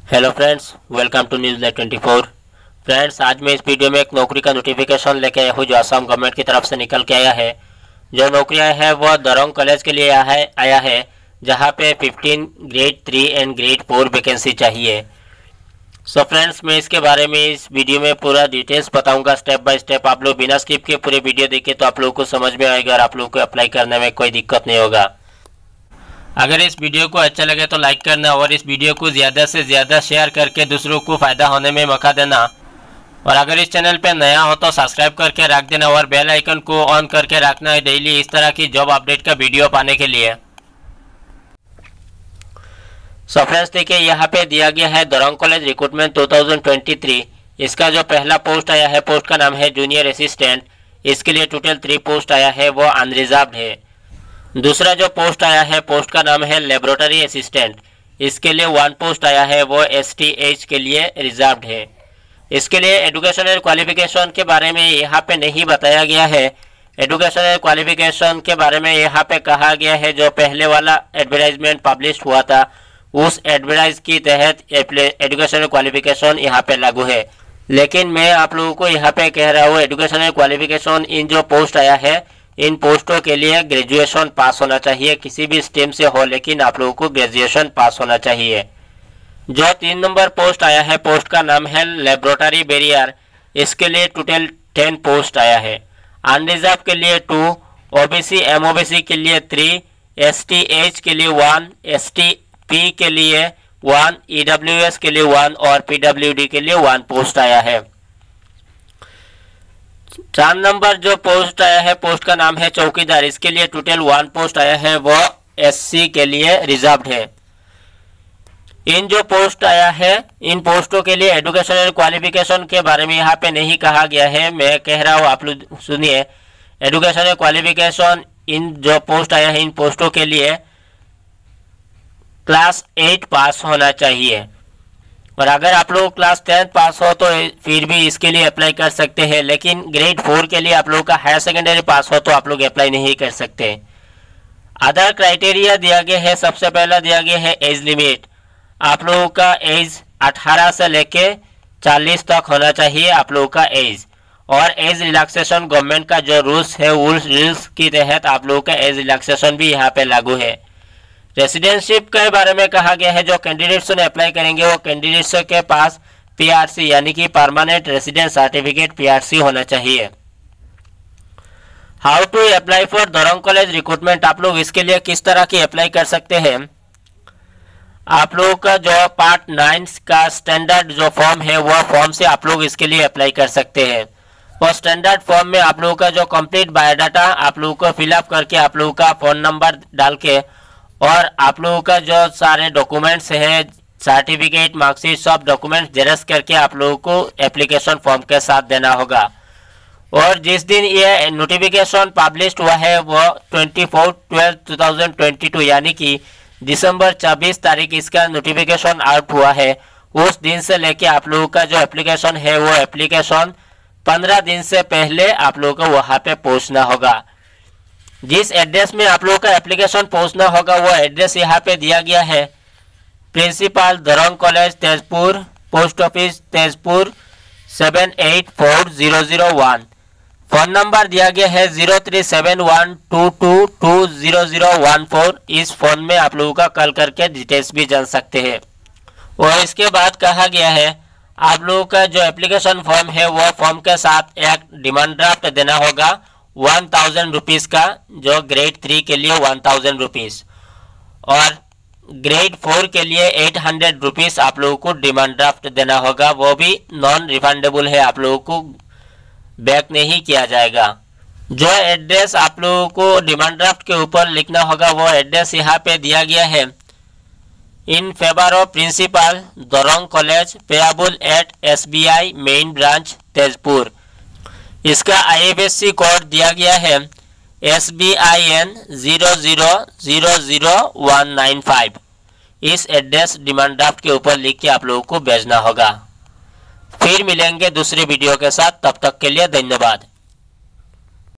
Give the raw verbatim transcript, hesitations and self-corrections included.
Hello friends, welcome to news live twenty four. Friends, आज मैं इस वीडियो में एक नौकरी का नोटिफिकेशन लेके आया हूँ जो असम गवर्नमेंट की तरफ से निकल के आया है। जो नौकरी आया है वह दरंग कॉलेज के लिए आया है आया है जहाँ पे fifteen grade three and grade four vacancy चाहिए। सो फ्रेंड्स, मैं इसके बारे में इस वीडियो में पूरा डिटेल्स बताऊंगा स्टेप बाय स्टेप। आप लोग बिना स्किप के पूरे वीडियो देखें तो आप लोगों को समझ में आएगा और आप लोगों को अप्लाई करने में कोई दिक्कत नहीं होगा। अगर इस वीडियो को अच्छा लगे तो लाइक करना और इस वीडियो को ज़्यादा से ज़्यादा शेयर करके दूसरों को फ़ायदा होने में मौका देना। और अगर इस चैनल पर नया हो तो सब्सक्राइब करके रख देना और बेल आइकन को ऑन करके रखना है डेली इस तरह की जॉब अपडेट का वीडियो पाने के लिए। सो फ्रेंड्स, देखिए यहाँ पे दिया गया है Darrang college recruitment two thousand twenty three. इसका जो पहला पोस्ट आया है, पोस्ट का नाम है जूनियर असिस्टेंट। इसके लिए टोटल थ्री पोस्ट आया है, वो अनरिजर्व्ड है। दूसरा जो पोस्ट आया है, पोस्ट का नाम है लेबोरेटरी असिस्टेंट। इसके लिए वन पोस्ट आया है, वो एस टी एच के लिए रिजर्व्ड है। इसके लिए एजुकेशनल क्वालिफिकेशन के बारे में यहाँ पे नहीं बताया गया है। एजुकेशनल क्वालिफिकेशन के बारे में यहाँ पे कहा गया है जो पहले वाला एडवर्टाइजमेंट पब्लिश हुआ था उस एडवर्टाइज की तहत एजुकेशनल क्वालिफिकेशन यहाँ पे लागू है। लेकिन मैं आप लोगों को यहाँ पे कह रहा हूँ एजुकेशनल क्वालिफिकेशन इन जो पोस्ट आया है इन पोस्टों के लिए ग्रेजुएशन पास होना चाहिए, किसी भी स्ट्रीम से हो, लेकिन आप लोगों को ग्रेजुएशन पास होना चाहिए। जो तीन नंबर पोस्ट आया है, पोस्ट का नाम है लेबोरेटरी बैरियर। इसके लिए टोटल टेन पोस्ट आया है। अनरिजर्व के लिए टू, ओबीसी एमओबीसी के लिए थ्री, एस टी एच के लिए वन, एस टी पी के लिए वन, ई डब्ल्यू एस के लिए वन और पी डब्ल्यू डी के लिए वन पोस्ट आया है। चार नंबर जो पोस्ट आया है, पोस्ट का नाम है चौकीदार। इसके लिए टोटल वन पोस्ट आया है, वो एससी के लिए रिजर्व्ड है। इन जो पोस्ट आया है इन पोस्टों के लिए एजुकेशनल क्वालिफिकेशन के बारे में यहाँ पे नहीं कहा गया है। मैं कह रहा हूँ, आप लोग सुनिए। एजुकेशनल क्वालिफिकेशन इन जो पोस्ट आया है इन पोस्टों के लिए क्लास एट पास होना चाहिए। और अगर आप लोग क्लास टेंथ पास हो तो फिर भी इसके लिए अप्लाई कर सकते हैं, लेकिन ग्रेड फोर के लिए आप लोगों का हायर सेकेंडरी पास हो तो आप लोग अप्लाई नहीं कर सकते। अदर क्राइटेरिया दिया गया है। सबसे पहला दिया गया है एज लिमिट। आप लोगों का एज अठारह से लेके चालीस तक होना चाहिए आप लोगों का एज। और एज रिलैक्सेशन गवर्नमेंट का जो रूल्स है उस रूल्स के तहत आप लोगों का एज रिलैक्सेशन भी यहाँ पे लागू है। रेसिडेंटशिप के बारे में कहा गया है जो कैंडिडेट्स ने अप्लाई करेंगे वो कैंडिडेट्स के पास पीआरसी यानी कि परमानेंट रेसिडेंट सर्टिफिकेट पीआरसी होना चाहिए। How to apply for Darrang college recruitment. आप लोग इसके लिए किस तरह की अप्लाई कर सकते हैं। आप लोगों का जो पार्ट नाइन का स्टैंडर्ड जो फॉर्म है वह फॉर्म से आप लोग इसके लिए अप्लाई कर सकते हैं। और स्टैंडर्ड फॉर्म में आप लोगों का जो कंप्लीट बायोडाटा आप लोगों को फिलअप करके आप लोगों का फ़ोन नंबर डाल के और आप लोगों का जो सारे डॉक्यूमेंट्स हैं, सर्टिफिकेट, मार्कशीट, सब डॉक्यूमेंट्स जेरॉक्स करके आप लोगों को एप्लीकेशन फॉर्म के साथ देना होगा। और जिस दिन ये नोटिफिकेशन पब्लिश हुआ है वो twenty four twelve two thousand twenty two यानी कि दिसंबर चौबीस तारीख इसका नोटिफिकेशन आउट हुआ है। उस दिन से लेके आप लोगों का जो एप्लीकेशन है वो एप्लीकेशन पंद्रह दिन से पहले आप लोगों को वहाँ पे पहुँचना होगा। जिस एड्रेस में आप लोगों का एप्लीकेशन पहुंचना होगा वो एड्रेस यहाँ पे दिया गया है। Principal Darrang college Tezpur, post office Tezpur seven eight four zero zero one. Phone number दिया गया है zero three seven one two two two zero zero one four. इस फ़ोन में आप लोगों का कॉल करके डिटेल्स भी जान सकते हैं। और इसके बाद कहा गया है आप लोगों का जो एप्लीकेशन फॉर्म है वो फॉर्म के साथ एक डिमांड ड्राफ्ट देना होगा वन थाउजेंड रुपीज़ का, जो ग्रेड थ्री के लिए वन थाउजेंड रुपीज़ और ग्रेड फोर के लिए एट हंड्रेड रुपीज़ आप लोगों को डिमांड ड्राफ्ट देना होगा। वो भी नॉन रिफंडेबल है, आप लोगों को बैक नहीं किया जाएगा। जो एड्रेस आप लोगों को डिमांड ड्राफ्ट के ऊपर लिखना होगा वो एड्रेस यहाँ पे दिया गया है। In favour of principal Darrang college payable at S B I main branch Tezpur. इसका I F S C code दिया गया है S B I N zero zero zero zero one nine five. इस एड्रेस डिमांड ड्राफ्ट के ऊपर लिख के आप लोगों को भेजना होगा। फिर मिलेंगे दूसरे वीडियो के साथ, तब तक के लिए धन्यवाद।